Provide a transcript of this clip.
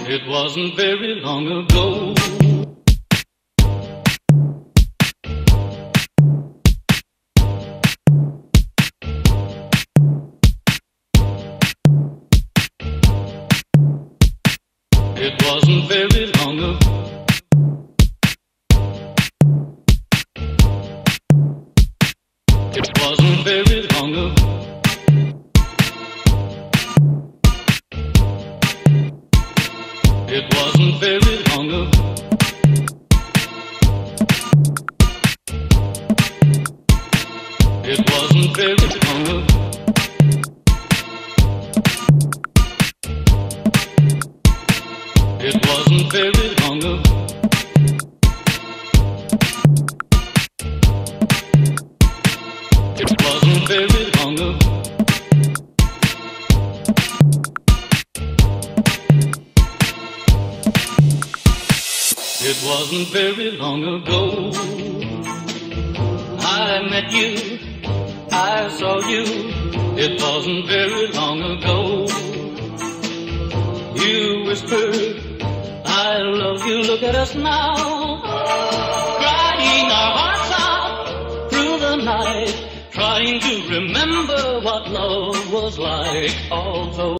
It wasn't very long ago. It wasn't very long ago. It wasn't very long ago. It wasn't very long ago. It wasn't very long ago. It wasn't very long ago. It wasn't very long ago. It wasn't very long ago. I met you, I saw you. It wasn't very long ago. You whispered, I love you, look at us now, crying our hearts out through the night, trying to remember what love was like, although